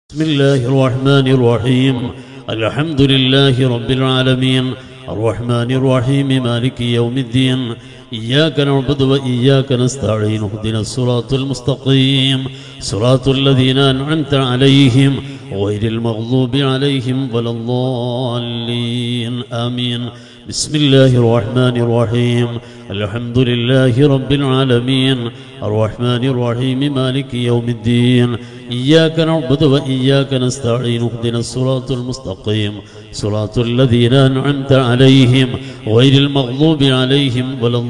بسم الله الرحمن الرحيم الحمد لله رب العالمين الرحمن الرحيم مالك يوم الدين إياك نعبد وإياك نستعين اهدنا الصراط المستقيم صراط الذين أنعمت عليهم غير المغضوب عليهم ولا الضالين آمين بسم الله الرحمن الرحيم الحمد لله رب العالمين الرحمن الرحيم مالك يوم الدين إياك نعبد وإياك نستعين اهدنا الصراط المستقيم صراط الذين أنعمت عليهم غير المغضوب عليهم ولا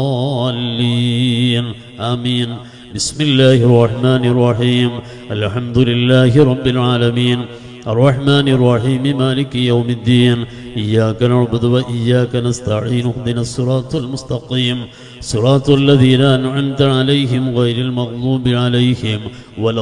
الضالين آمين بسم الله الرحمن الرحيم الحمد لله رب العالمين الرحمن الرحيم مالك يوم الدين إياك نعبد وإياك نستعين اهدنا الصراط المستقيم صراط الذين أنعمت عليهم غير المغضوب عليهم ولا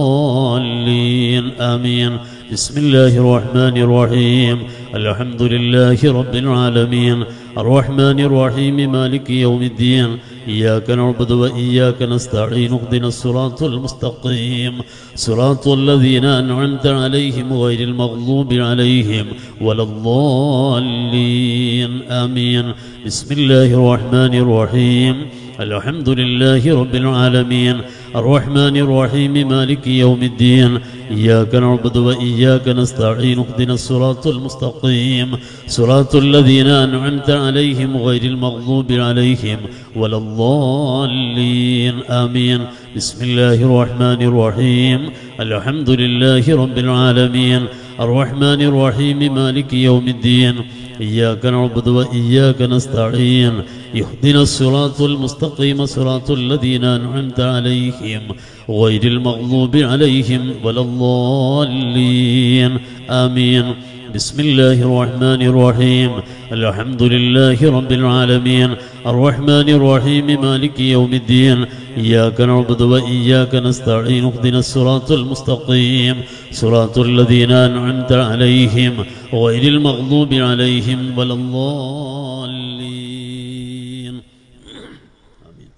الضالين آمين بسم الله الرحمن الرحيم الحمد لله رب العالمين الرحمن الرحيم مالك يوم الدين إياك نعبد وإياك نستعين اهدنا الصراط المستقيم صراط الذين أنعمت عليهم غير المغضوب عليهم ولا الضالين آمين بسم الله الرحمن الرحيم الحمد لله رب العالمين الرحمن الرحيم مالك يوم الدين إياك نعبد وإياك نستعين اهدنا الصراط المستقيم صراط الذين أنعمت عليهم غير المغضوب عليهم ولا الضالين آمين بسم الله الرحمن الرحيم الحمد لله رب العالمين الرحمن الرحيم مالك يوم الدين إياك نعبد وإياك نستعين اهدنا الصراط المستقيم صراط الذين أنعمت عليهم غير المغضوب عليهم ولا الضالين آمين بسم الله الرحمن الرحيم الحمد لله رب العالمين الرحمن الرحيم مالك يوم الدين إياك نعبد وإياك نستعين اهدنا الصراط المستقيم صراط الذين أنعمت عليهم غير المغضوب عليهم ولا الضالين آمين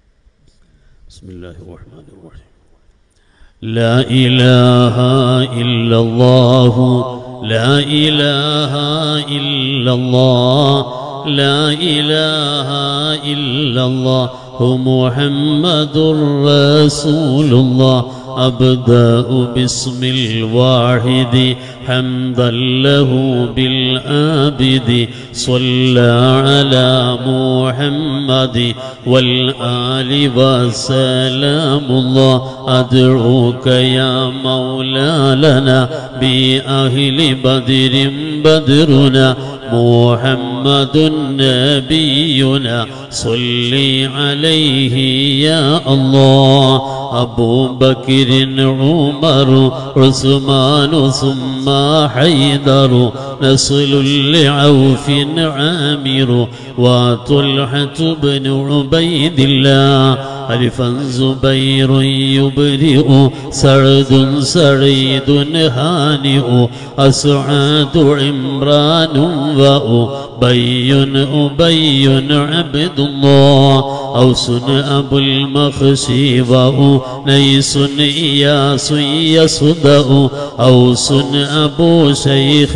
بسم الله الرحمن الرحيم لا إله إلا الله لا إله إلا الله لا إله إلا الله محمد رسول الله أبدأ باسم الواحد حمدا له بالآبد صلى على محمد والآل وسلام الله أدعوك يا مولى لنا بأهل بدر بدرنا محمد نبينا صل عليه يا الله أبو بكر عمر عثمان ثم حيدر نصل لعوف عامر وطلحة بن عبيد الله ألفا زبير يبرئ سعد سعيد هانئ أسعد عمران وأبي أبي عبد الله أوس أبو المخشي وأنيس إياس يصدأ أوس أبو شيخ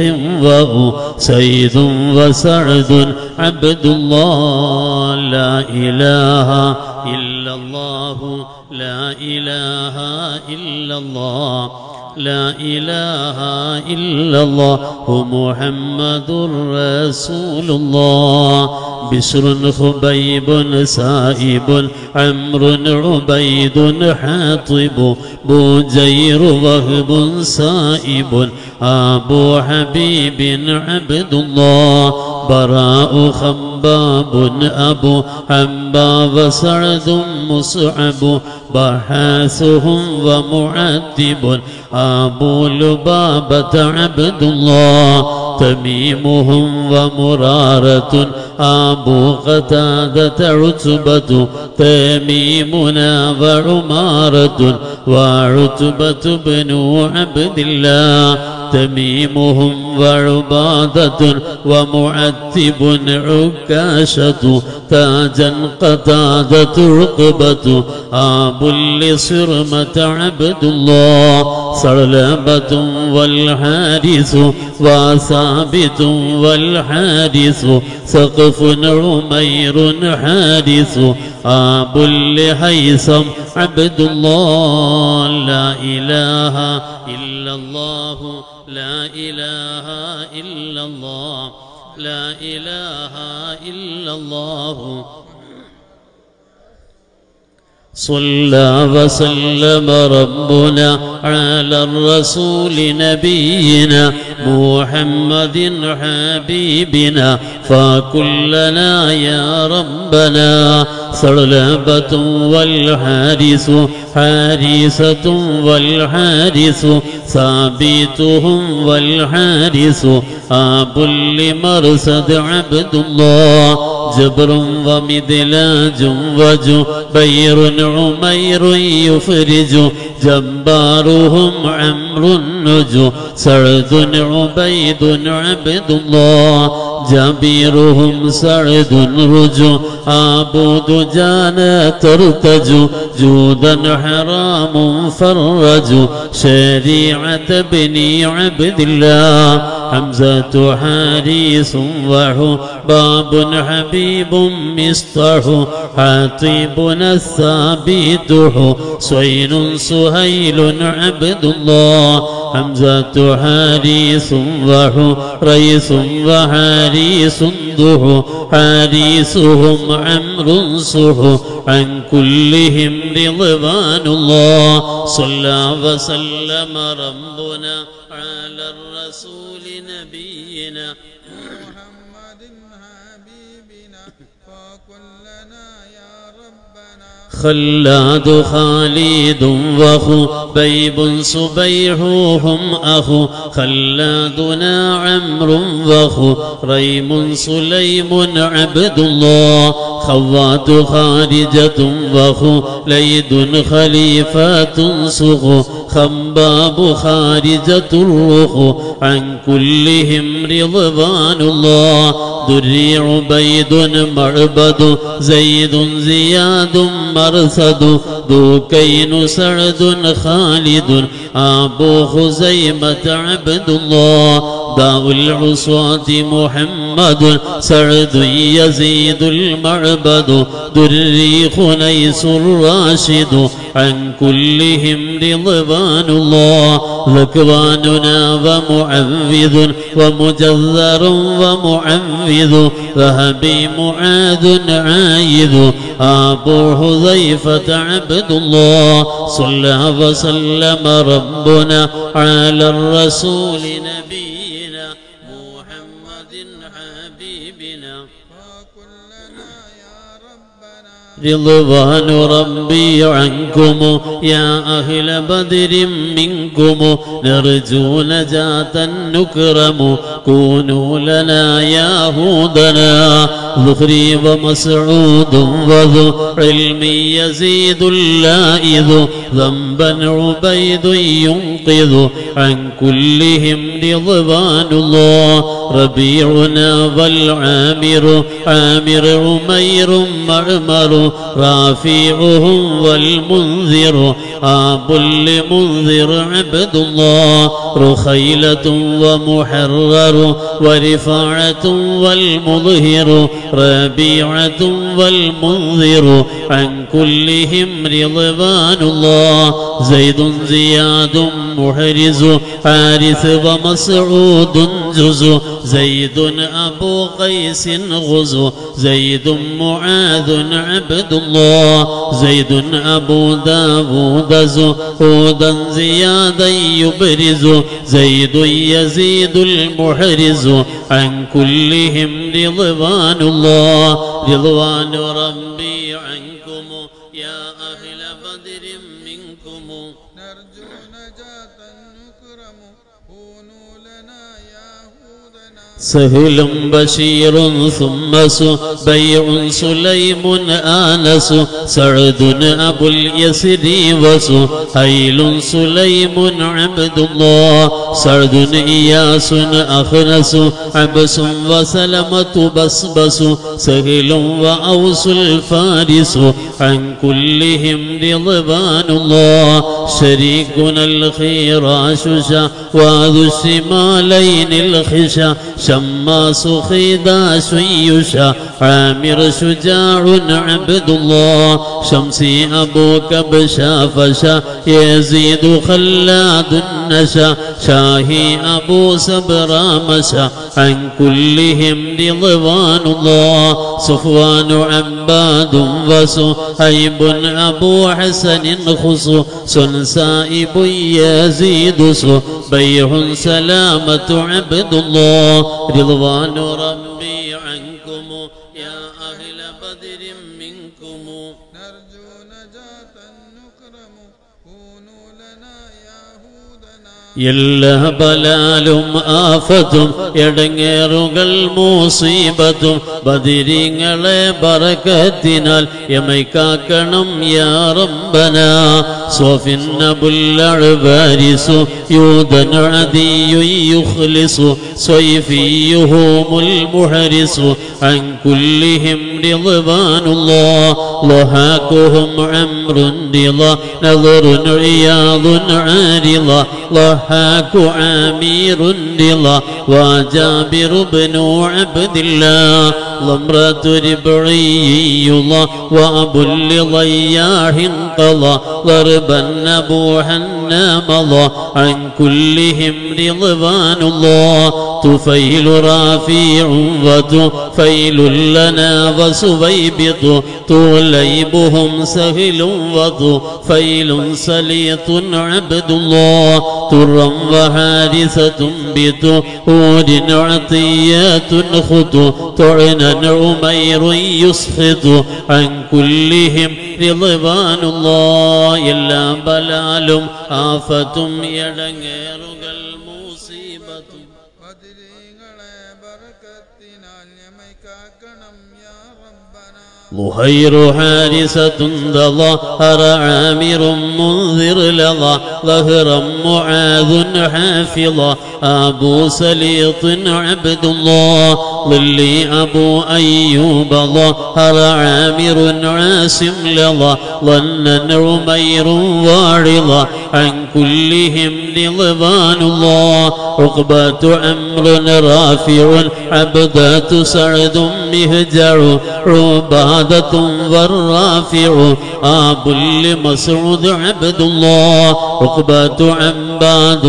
وسيد وسعد عبد الله لا إله إلا الله لا إله إلا الله لا إله إلا الله محمد رسول الله بشر خبيب سائب عمرو عبيد حاطب بوجير وهب سائب أبو حبيب عبد الله براء خباب أبو حنبا وسعد مصعب بحاثهم ومعتب أبو لبابة عبد الله تميمهم ومرارة أبو قتادة عتبة تميمنا وعمارة وعتبة بن عبد الله تميمهم وعبادة ومعتب عكاشة تاجا قتادة رقبة آب لصرمة عبد الله صلبة والحارث وثابت والحارث سقف عمير حارث آب لهيثم عبد الله لا إله إلا الله لا إله إلا الله لا إله إلا الله صلى وسلم ربنا على الرسول نبينا محمد حبيبنا فكلنا يا ربنا صلبة والحارث حارثة والحارث ثابتهم والحارث آب لمرصد عبد الله جبر ومدلاج وجبير عمير يفرج جبارهم عمرو النجو سعد عبيد عبد الله جبيرهم سعد رجو عبود جانا ترتجو جودا حرام فرج شريعة بني عبد الله حمزة حارث وحباب حبيب مصطح حطيبنا الثابت حسين سهيل عبد الله حمزة حارث وحريث وحارث ضح حارثهم عمرو صح عن كلهم رضوان الله صلى وسلم ربنا على الرسول نبينا محمد حبيبنا فكلنا يا ربنا خلاد خالد وخبيب صبيحهم أخو خلادنا عمرو وخريم سليم عبد الله خوات خارجة وخليد خليفات سخ خباب خارجة الرخ عن كلهم رضوان الله دري عبيد معبد زيد زياد مرثد ذوكين سعد خالد أبو خزيمة عبد الله داء العصاة محمد سعد يزيد المعبد دري خنيس الراشد عن كلهم رضوان الله ذكواننا ومعوذ ومجذر ومعوذ ذهبي معاذ عايذ أبو حذيفة عبد الله صلى وسلم ربنا على الرسول نبينا محمد حبيبنا فكلنا يا ربنا رضوان ربي عنكم يا أهل بدر منكم نرجو نجاة نكرم كونوا لنا يا هودنا ذخري ومسعود وذو علم يزيد اللائذ ذنبا عبيد ينقذ عن كلهم رضوان الله ربيعنا والعامر عامر عمير معمر رافيعهم والمنذر آب لمنذر عبد الله رخيلة ومحرر ورفاعة والمظهر ربيعة والمنذر عن كلهم رضوان الله زيد زياد محرز حارث ومسعود جزو زيد أبو قيس غزو زيد معاذ عبد الله زيد أبو داود زهودا زيادا يبرز زيد يزيد المحرز عن كلهم رضوان الله رضوان ربي عنكم يا أهل بدر منكم نرجو نجاة نكرم كونوا لنا يهودنا سهل بشير ثم بيع سليم آنس سعد أبو اليسر وسهيل سليم عبد الله سعد إياس أخنس عبس وسلمة بسبس سهل وأوس الفارس عن كلهم رضوان الله شريكنا الخيراش وذو الشمالين الخشا شماس خيداش يشا عامر شجاع عبد الله شمسي أبو كبشا فشا يزيد خلاد النشا شاهي أبو سبرا مشا عن كلهم رضوان الله صفوان عباد وسهيب أبو حسن خصو سائب يزيد بيع سلامة عبد الله رضوان ربي عنكم يا أهل بدر منكم نرجو نجاة نكرم كونوا لنا يهودنا എല്ലാ ബലാലും ആഫത്തും എടങ്ങേറുകൾ മൂസീബത്തും ബദിരീങ്ങളെ ബറക്കത്തിനാൽ യമൈക്കാക്കണം യാ റബ്ബന സോഫിൻ അബുൽ അഴ്വാരിസു യൂദൻ അദിയു യുഖ്ലിസു സ്വൈഫിയുഹുമുൽ മുഹരിസു അൻ കുല്ലിഹിം റിദ്വാനുല്ലാഹ് ലഹാകുഹും അംറുൻ റിള നദറുൻ റിയാദുൻ ആരിള ضحاك عامر رضا وجابر بن عبد الله ضمرة ربعي الله وأبو لضياح قضى ضربا نبوحا مضى عن كلهم رضوان الله طفيل رافيع وطفيل لنا وسبيبط طليبهم سهل وطفيل سليط عبد الله ترا وحارثة بطهور عطيات خطو طعنا عمير يسخط عن كلهم رضوان الله إلا بلال آفة يدغيرك المصيبة ബദരീങ്ങളെ ബറക്കത്തിനാൽ യമൈക്കാക്കണം യാ റബ്ബനാ ظهير حارسة ظهر عامر منذر لظى ظهرا معاذ حافظا أبو سليط عبد الله ظلي أبو أيوب ظهر عامر عاصم لظى ظنا عمير واعرضا عن كلهم رضوان الله عقبة أمر رافع عبدة سعد مهجع عبادة والرافع آب لمسعود عبد الله عقبة عباد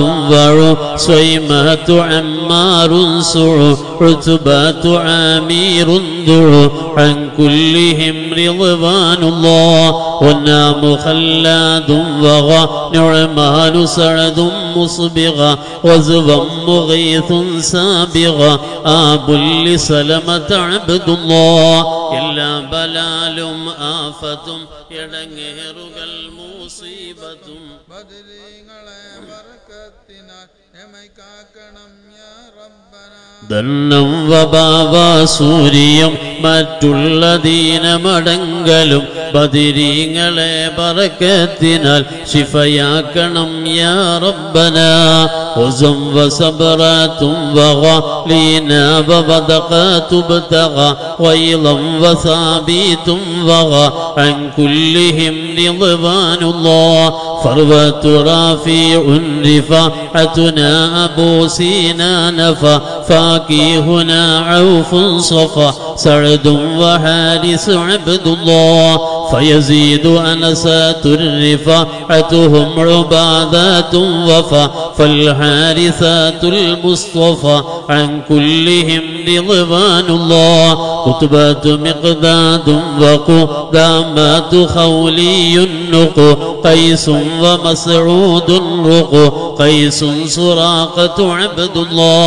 وعصيمة عمار سع عتبة عامير ذو عن كلهم رضوان الله والنام خلاد وغى نعمان سعد مصبغا وزبا مغيث سابغا آب لسلمة عبد الله إلا بلال آفة يدغيرك المصيبة ബദരീങ്ങളെ ബറക്കത്തിനാൽ യമൈക്കാക്കണം യാ റബ്ബനാ ദണ്ണം വബാവ സൂര്യം മറ്റുള്ള ദീനമടങ്കലും ബദിരീങ്ങളെ ബറക്കത്തിനാൽ ശിഫയാക്കണം യാ റബ്ബന وزم وصبرات وغالينا وبدقات ابتغى ويضا وثابت وغى عن كلهم رضوان الله فروة رافع رفاعتنا أبو سينا نفى فاكيهنا عوف صفى سعد وحارس عبد الله فيزيد أنسات رفاعتهم عبادات وفى فالحارثات المصطفى عن كلهم رضوان الله قطبة مقداد وقدامات خولي النقو قيس ومسعود رقو قيس سراقة عبد الله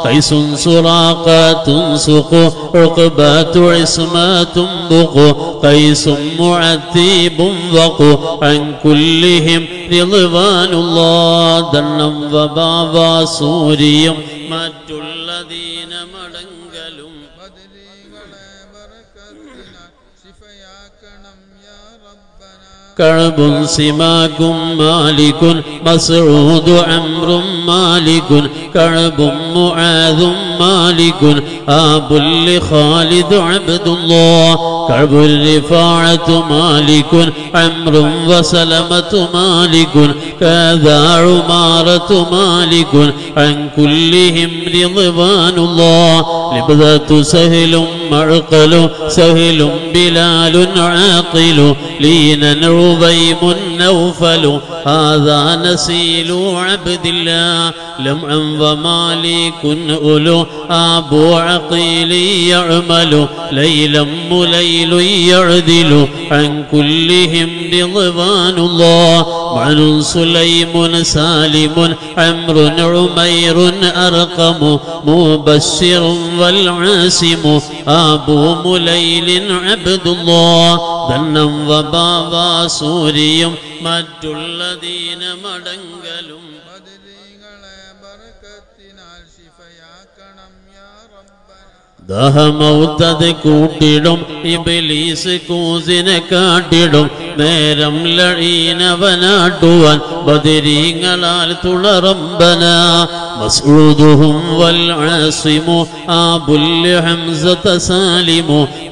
قيس سراقة سق عقبة عصمة بق قيس معتيب وق عن كلهم رضوان الله دنم وبابا سوريم മറ്റുള്ളദീന മടങ്കലും ബദരീകളെ ബറകത്തിനാൽ ശിഫയാക്കണം യാ റബ്ബന كعب سماك مالك مسعود عمر مالك كعب معاذ مالك آب لخالد عبد الله كعب الرفاعة مالك عمرو وسلمة مالك كذا عمارة مالك عن كلهم رضوان الله لبذة سهل معقل سهل بلال عاقل لينا عبيم نوفل هذا نسيل عبد الله لمعا ومالك أولو أبو عقيل يعمل ليلا مليل يعدل عن كلهم رضوان الله معن سليم سالم عمرو عمير أرقم مبشر والعاصم أبو مليل عبد الله ധന്നം വബാബാ സൂരിയും മറ്റുള്ളദീന മടങ്കലും ബദരീകളെ ബറകത്തിനാൽ ശിഫയാക്കണം യാ റബ്ബന ദഹമൗത്തത് കൂട്ടിടും ഇബ്ലീസ് കൂസിനെ കാട്ടിടും നേരം ലഴീനവനാട്ടുവാൻ ബദരീങ്ങളാൽ തുളറമ്പന مسعودهم والعاصم أبو الحمزة سالم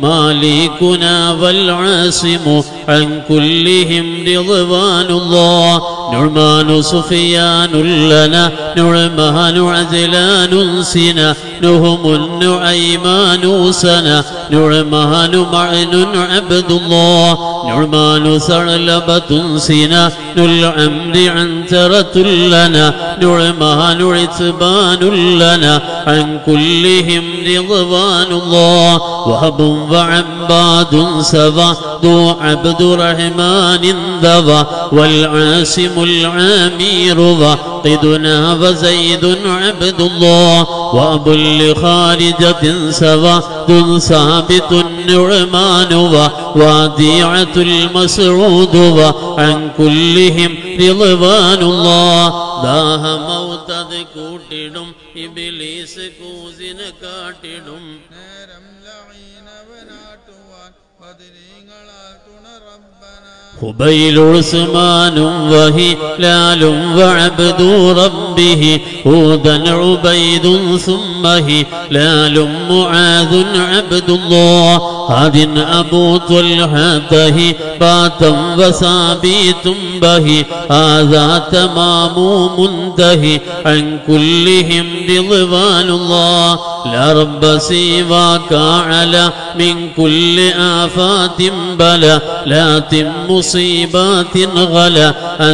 مالكنا والعاصم عن كلهم رضوان الله نعمان سفيان لنا نعمان عجلان سنا نهم النعيمان سنا نعمان معن عبد الله نعمان ثعلبة سنا العمر عنترة لنا نعمان عتبان لنا عن كلهم رضوان الله وهب وعباد سبا ذو عبد الرحمن ذبا والعاصم العامير وقدنا وزيد عبد الله وأبو لخارجة سبا ذو ثابت النعمان ووديعة المسعود وعن كلهم رضوان الله ദാഹ മൗത്തത് കൂട്ടിടും ഇബ്ലീസ് കൂസിനെ കാട്ടിടും നേരം ലഈനവനാട്ടുവാൻ ബദരീങ്ങളാൽ തുണ റബ്ബന ഹുബൈൽ ഉസ്മാനും വഹിലാലും വഅബ്ദു റബ്ബിഹി ഹൂദൻ ഉബൈദുൻ ثم هلال معاذ عبد الله هاد أبو طلحة باتا وثابت به هذا تمام منتهي عن كلهم رضوان الله لا رب سواك على من كل آفات بلا لا مصيبات غلا أن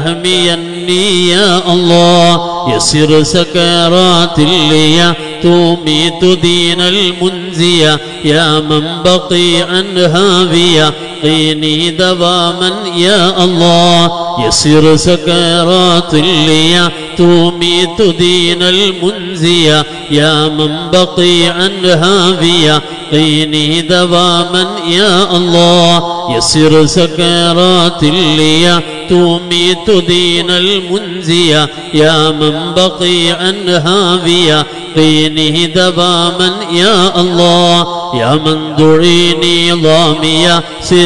تحميني يا الله يسر سكرات لي تميت دين المنزية يا من بقي عن هاوية قيني دواما يا الله يسر سكرات لي تميت دين المنزية يا من بقي عن هاوية قيني دواما يا الله يسر سكرات لي تميت دين المنزية يا من بقي عن هاوية قينه دواما يا الله يا من دعيني ضامية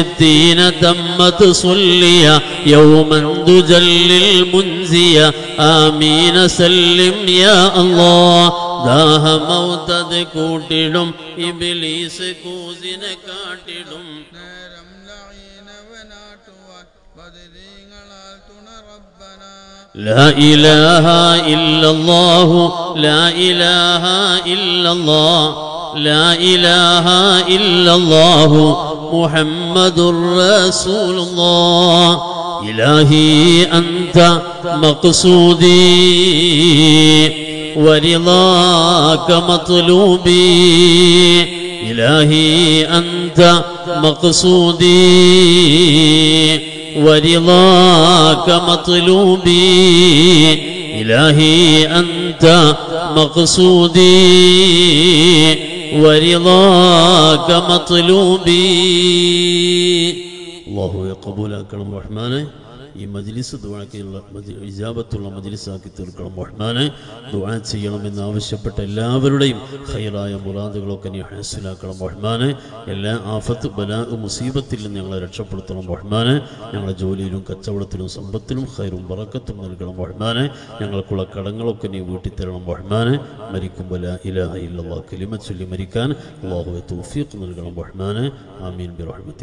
60 تمت صليا يوما تجل المنزية آمين سلم يا الله ദാഹ മൗത്തത് കൂട്ടിടും ഇബ്ലീസ് കൂസിനെ കാട്ടിടും നേരം ലഈനവനാട്ടുവാൻ ബദരീങ്ങളാൽ തുണ റബ്ബന لا إله إلا الله لا إله إلا الله لا إله إلا الله محمد رسول الله إلهي أنت مقصودي ورضاك مطلوبي إلهي أنت مقصودي ورضاك مطلوبي إلهي أنت مقصودي ورضاك مطلوبي الله يقبل أكرم رحمانه ഈ മജ്ലിസ് ദുആക്കുള്ള ഇജാബത്തുള്ള മജ്ലിസാക്കി തീർക്കണം റഹ്മാനെ. ദുആ ചെയ്യണമെന്ന് ആവശ്യപ്പെട്ട എല്ലാവരുടെയും ഖൈറായ മുറാദുകളൊക്കെ നീ ഹാസിലാക്കണം റഹ്മാനെ. എല്ലാ ആഫത്ത് ബലാ മുസീബത്തിൽ നിന്ന് ഞങ്ങളെ രക്ഷപ്പെടുത്തണം റഹ്മാനെ. ഞങ്ങളുടെ ജോലിയിലും കച്ചവടത്തിലും സമ്പത്തിലും ഖൈറും ബറക്കത്തും നൽകണം റഹ്മാനെ. ഞങ്ങൾക്കുള്ള കടങ്ങളൊക്കെ നീ വീട്ടിത്തരണം റഹ്മാനെ. മരിക്കുമ്പോൾ ലാ ഇലാഹ ഇല്ലല്ലാഹ് കലിമ ചൊല്ലി മരിക്കാൻ അല്ലാഹുവേ തൗഫീഖ് നൽകണം റഹ്മാനെ. ആമീൻ ബിറഹ്മതി.